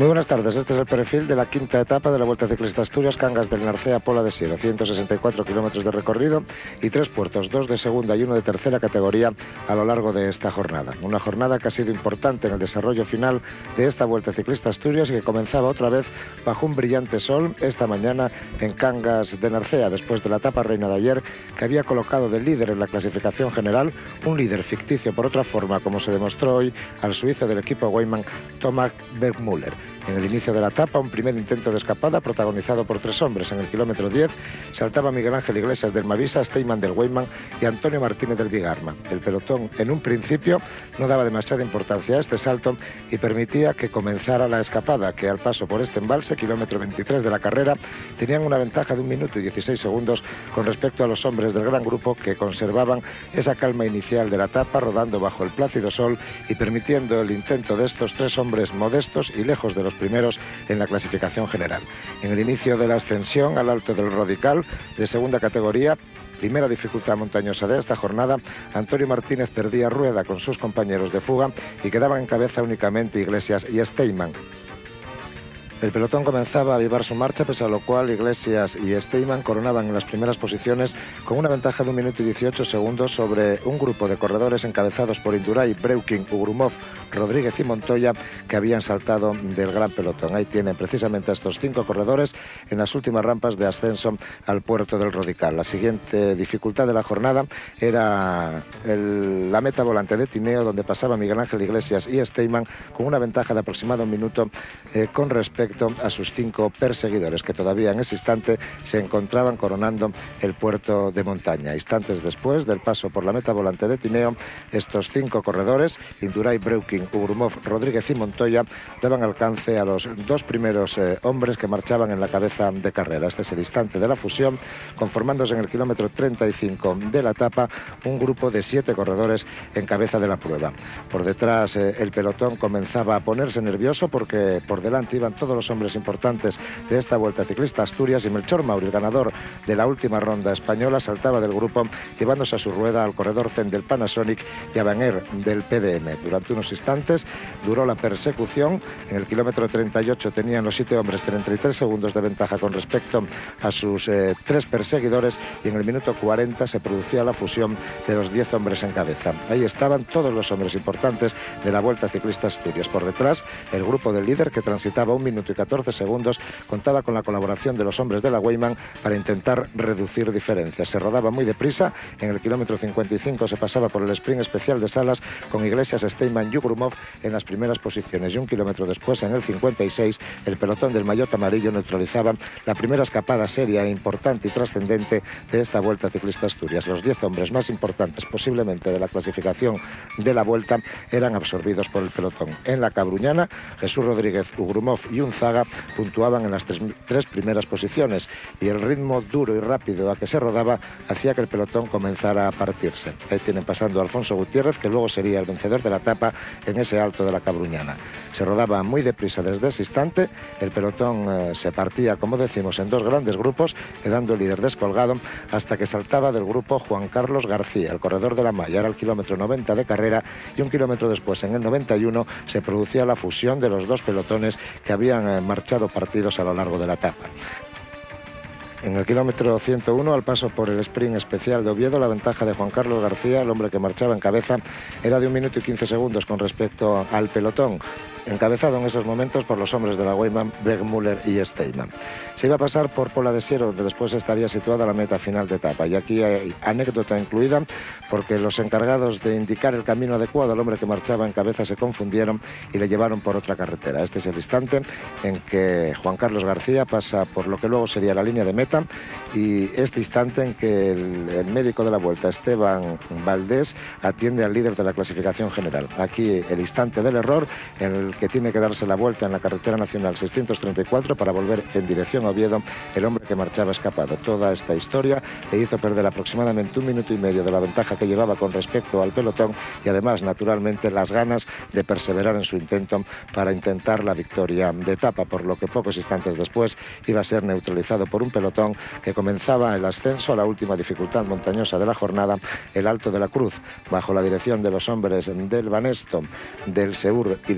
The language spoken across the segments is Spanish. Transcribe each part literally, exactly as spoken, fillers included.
Muy buenas tardes, este es el perfil de la quinta etapa de la Vuelta Ciclista Asturias, Cangas del Narcea, Pola de Siero, ciento sesenta y cuatro kilómetros de recorrido y tres puertos, dos de segunda y uno de tercera categoría a lo largo de esta jornada. Una jornada que ha sido importante en el desarrollo final de esta Vuelta Ciclista Asturias y que comenzaba otra vez bajo un brillante sol esta mañana en Cangas de Narcea, después de la etapa reina de ayer, que había colocado de líder en la clasificación general, un líder ficticio por otra forma, como se demostró hoy al suizo del equipo Weissman, Thomas Bergmüller. En el inicio de la etapa, un primer intento de escapada protagonizado por tres hombres. En el kilómetro diez saltaba Miguel Ángel Iglesias del Mavisa, Steyman del Weissman y Antonio Martínez del Bigarma. El pelotón en un principio no daba demasiada importancia a este salto y permitía que comenzara la escapada, que al paso por este embalse, kilómetro veintitrés de la carrera, tenían una ventaja de un minuto y dieciséis segundos con respecto a los hombres del gran grupo, que conservaban esa calma inicial de la etapa, rodando bajo el plácido sol y permitiendo el intento de estos tres hombres modestos y lejos de los primeros en la clasificación general. En el inicio de la ascensión al alto del Rodical de segunda categoría, primera dificultad montañosa de esta jornada, Antonio Martínez perdía rueda con sus compañeros de fuga y quedaban en cabeza únicamente Iglesias y Steyman. El pelotón comenzaba a avivar su marcha, pese a lo cual Iglesias y Steyman coronaban en las primeras posiciones con una ventaja de un minuto y dieciocho segundos sobre un grupo de corredores encabezados por Indurain, Breuking, Ugrumov, Rodríguez y Montoya, que habían saltado del gran pelotón. Ahí tienen precisamente a estos cinco corredores en las últimas rampas de ascenso al puerto del Rodical. La siguiente dificultad de la jornada era el, la meta volante de Tineo, donde pasaba Miguel Ángel Iglesias y Steyman con una ventaja de aproximadamente un minuto eh, con respecto a sus cinco perseguidores, que todavía en ese instante se encontraban coronando el puerto de montaña. Instantes después del paso por la meta volante de Tineo, estos cinco corredores, Indurain, Breuking, Ugrumov, Rodríguez y Montoya, daban alcance a los dos primeros eh, hombres que marchaban en la cabeza de carrera. Este es el instante de la fusión, conformándose en el kilómetro treinta y cinco de la etapa un grupo de siete corredores en cabeza de la prueba. Por detrás eh, el pelotón comenzaba a ponerse nervioso, porque por delante iban todos los hombres importantes de esta Vuelta Ciclista Asturias, y Melchor Mauri, el ganador de la última ronda española, saltaba del grupo llevándose a su rueda al corredor Zen del Panasonic y a Van Aert del P D M. Durante unos instantes duró la persecución. En el kilómetro treinta y ocho tenían los siete hombres treinta y tres segundos de ventaja con respecto a sus eh, tres perseguidores, y en el minuto cuarenta se producía la fusión de los diez hombres en cabeza. Ahí estaban todos los hombres importantes de la Vuelta Ciclista Asturias. Por detrás, el grupo del líder, que transitaba un minuto y catorce segundos, contaba con la colaboración de los hombres de la Weissman para intentar reducir diferencias. Se rodaba muy deprisa. En el kilómetro cincuenta y cinco se pasaba por el sprint especial de Salas con Iglesias, Steyman y Ugrumov en las primeras posiciones, y un kilómetro después, en el cincuenta y seis, el pelotón del maillot amarillo neutralizaba la primera escapada seria, importante y trascendente de esta Vuelta Ciclista Asturias. Los diez hombres más importantes posiblemente de la clasificación de la Vuelta eran absorbidos por el pelotón. En la Cabruñana, Jesús Rodríguez, Ugrumov y Unzaga puntuaban en las tres, tres primeras posiciones, y el ritmo duro y rápido a que se rodaba hacía que el pelotón comenzara a partirse. Ahí tienen pasando a Alfonso Gutiérrez, que luego sería el vencedor de la etapa en ese alto de la Cabruñana. Se rodaba muy deprisa desde ese instante. El pelotón eh, se partía, como decimos, en dos grandes grupos, quedando el líder descolgado hasta que saltaba del grupo Juan Carlos García, el corredor de la malla. Era el kilómetro noventa de carrera, y un kilómetro después, en el noventa y uno, se producía la fusión de los dos pelotones que habían eh, marchado partidos a lo largo de la etapa. En el kilómetro ciento uno, al paso por el sprint especial de Oviedo, la ventaja de Juan Carlos García, el hombre que marchaba en cabeza, era de un minuto y quince segundos con respecto al pelotón, encabezado en esos momentos por los hombres de la Weissman, Bergmüller y Steyman. Se iba a pasar por Pola de Siero, donde después estaría situada la meta final de etapa, y aquí hay anécdota incluida, porque los encargados de indicar el camino adecuado al hombre que marchaba en cabeza se confundieron y le llevaron por otra carretera. Este es el instante en que Juan Carlos García pasa por lo que luego sería la línea de meta, y este instante en que el, el médico de la Vuelta, Esteban Valdés, atiende al líder de la clasificación general. Aquí el instante del error, en el que tiene que darse la vuelta en la carretera nacional seiscientos treinta y cuatro para volver en dirección a Oviedo, el hombre que marchaba escapado. Toda esta historia le hizo perder aproximadamente un minuto y medio de la ventaja que llevaba con respecto al pelotón, y además, naturalmente, las ganas de perseverar en su intento para intentar la victoria de etapa, por lo que pocos instantes después iba a ser neutralizado por un pelotón que comenzaba el ascenso a la última dificultad montañosa de la jornada, el Alto de la Cruz, bajo la dirección de los hombres del Banesto, del Seur y del P D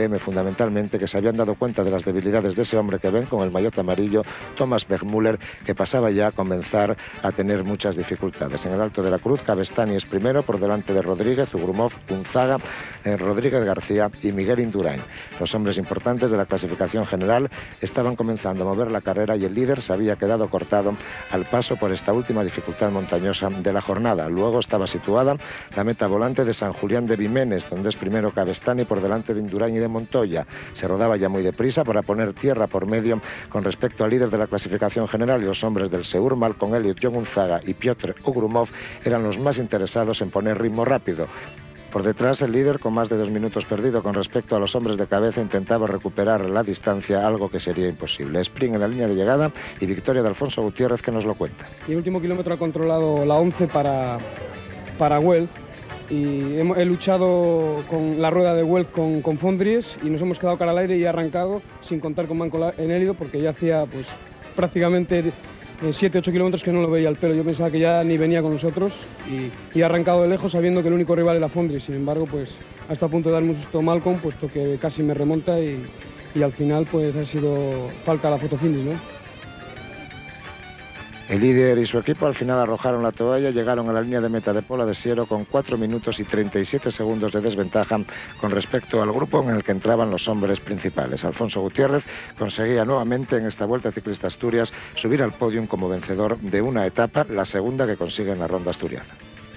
P M fundamentalmente, que se habían dado cuenta de las debilidades de ese hombre que ven con el maillot amarillo, Thomas Wegmüller, que pasaba ya a comenzar a tener muchas dificultades. En el Alto de la Cruz, Cavestany es primero por delante de Rodríguez, Ugrumov, Unzaga, eh, Rodríguez García y Miguel Indurain. Los hombres importantes de la clasificación general estaban comenzando a mover la carrera y el líder se había quedado cortado al paso por esta última dificultad montañosa de la jornada. Luego estaba situada la meta volante de San Julián de Vimenes, donde es primero Cavestany por delante de Indurain y de Montoya. Se rodaba ya muy deprisa para poner tierra por medio con respecto al líder de la clasificación general, y los hombres del Seur, Malcolm Elliott, John Unzaga y Piotr Ugrumov, eran los más interesados en poner ritmo rápido. Por detrás, el líder, con más de dos minutos perdido con respecto a los hombres de cabeza, intentaba recuperar la distancia, algo que sería imposible. Sprint en la línea de llegada y victoria de Alfonso Gutiérrez, que nos lo cuenta. Y el último kilómetro ha controlado la once para, para Welf, y he, he luchado con la rueda de Welf con, con Fondries y nos hemos quedado cara al aire y he arrancado sin contar con Manco Enélido, porque ya hacía pues prácticamente siete ocho kilómetros que no lo veía al pelo. Yo pensaba que ya ni venía con nosotros y, y he arrancado de lejos sabiendo que el único rival era Fondries. Sin embargo, pues hasta a punto de darme un susto Malcolm, puesto que casi me remonta y, y al final pues ha sido falta la fotofinish, ¿no? El líder y su equipo al final arrojaron la toalla, llegaron a la línea de meta de Pola de Siero con cuatro minutos y treinta y siete segundos de desventaja con respecto al grupo en el que entraban los hombres principales. Alfonso Gutiérrez conseguía nuevamente en esta Vuelta Ciclista Asturias subir al podium como vencedor de una etapa, la segunda que consigue en la ronda asturiana.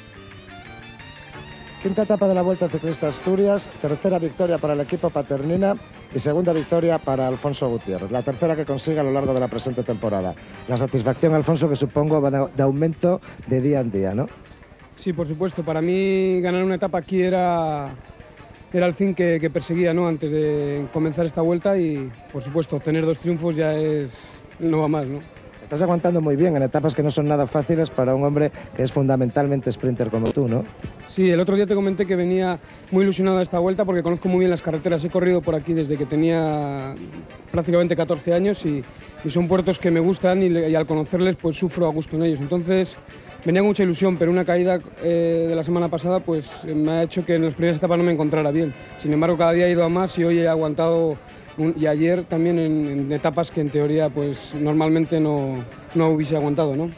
Quinta etapa de la Vuelta Ciclista Asturias, tercera victoria para el equipo Paternina y segunda victoria para Alfonso Gutiérrez, la tercera que consigue a lo largo de la presente temporada. La satisfacción, Alfonso, que supongo va de aumento de día en día, ¿no? Sí, por supuesto. Para mí ganar una etapa aquí era, era el fin que, que perseguía, ¿no?, antes de comenzar esta vuelta, y por supuesto obtener dos triunfos ya es, no va más, ¿no? Estás aguantando muy bien en etapas que no son nada fáciles para un hombre que es fundamentalmente sprinter como tú, ¿no? Sí, el otro día te comenté que venía muy ilusionado a esta vuelta porque conozco muy bien las carreteras. He corrido por aquí desde que tenía prácticamente catorce años y, y son puertos que me gustan y, y al conocerles pues sufro a gusto en ellos. Entonces venía con mucha ilusión, pero una caída eh, de la semana pasada pues me ha hecho que en las primeras etapas no me encontrara bien. Sin embargo, cada día he ido a más y hoy he aguantado. Y ayer también en, en etapas que en teoría pues normalmente no, no hubiese aguantado, ¿no?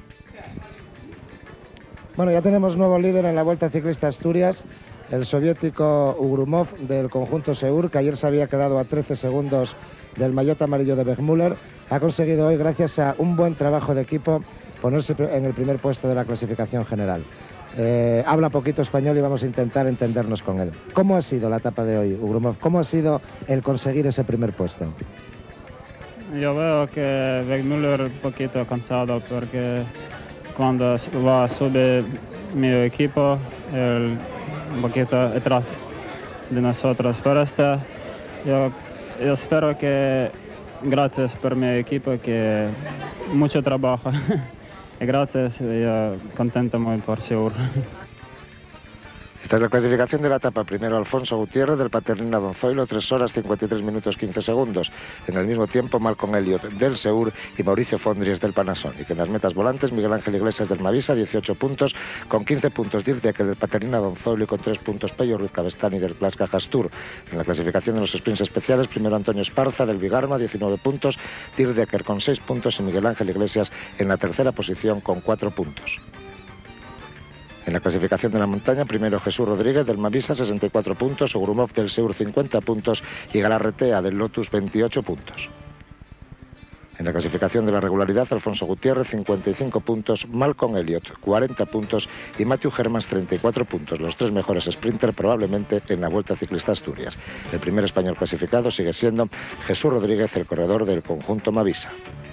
Bueno, ya tenemos nuevo líder en la Vuelta Ciclista Asturias, el soviético Ugrumov del conjunto Seur, que ayer se había quedado a trece segundos del maillot amarillo de Wegmüller. Ha conseguido hoy, gracias a un buen trabajo de equipo, ponerse en el primer puesto de la clasificación general. Eh, habla poquito español y vamos a intentar entendernos con él. ¿Cómo ha sido la etapa de hoy, Ugrumov? ¿Cómo ha sido el conseguir ese primer puesto? Yo veo que Wegmüller un poquito cansado porque cuando va a subir mi equipo, él un poquito atrás de nosotros. Pero esta, yo, yo espero que, gracias por mi equipo, que mucho trabajo. Y gracias, yo contento muy por Seur. Esta es la clasificación de la etapa. Primero Alfonso Gutiérrez del Paternina Don Zoilo, tres horas cincuenta y tres minutos quince segundos. En el mismo tiempo Malcolm Elliott del Seur y Mauricio Fondries del Panasonic. En las metas volantes Miguel Ángel Iglesias del Mavisa, dieciocho puntos, con quince puntos Dirk Decker del Paternina Don Zoilo y con tres puntos Pello Ruiz Cavestany del Clas Cajas Tour. En la clasificación de los sprints especiales, primero Antonio Esparza del Vigarma, diecinueve puntos, Dirk Decker con seis puntos y Miguel Ángel Iglesias en la tercera posición con cuatro puntos. En la clasificación de la montaña, primero Jesús Rodríguez del Mavisa, sesenta y cuatro puntos, Ugrumov del Seur, cincuenta puntos y Galarretea del Lotus, veintiocho puntos. En la clasificación de la regularidad, Alfonso Gutiérrez, cincuenta y cinco puntos, Malcolm Elliott, cuarenta puntos y Matthew Hermans, treinta y cuatro puntos, los tres mejores sprinters probablemente en la Vuelta Ciclista Asturias. El primer español clasificado sigue siendo Jesús Rodríguez, el corredor del conjunto Mavisa.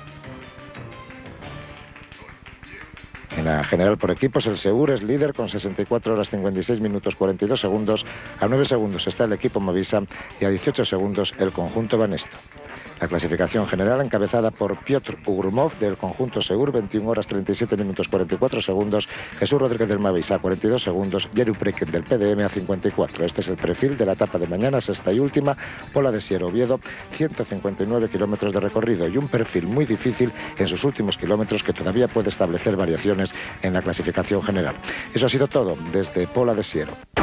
En la general por equipos, el Seur es líder con sesenta y cuatro horas cincuenta y seis minutos cuarenta y dos segundos. A nueve segundos está el equipo Mavisa y a dieciocho segundos el conjunto Banesto. La clasificación general encabezada por Piotr Ugrumov del conjunto Seur, veintiuna horas treinta y siete minutos cuarenta y cuatro segundos, Jesús Rodríguez del Mavisa a cuarenta y dos segundos, Jerry Preken del P D M a cincuenta y cuatro. Este es el perfil de la etapa de mañana, sexta y última, Pola de Siero, Oviedo, ciento cincuenta y nueve kilómetros de recorrido y un perfil muy difícil en sus últimos kilómetros que todavía puede establecer variaciones en la clasificación general. Eso ha sido todo desde Pola de Siero.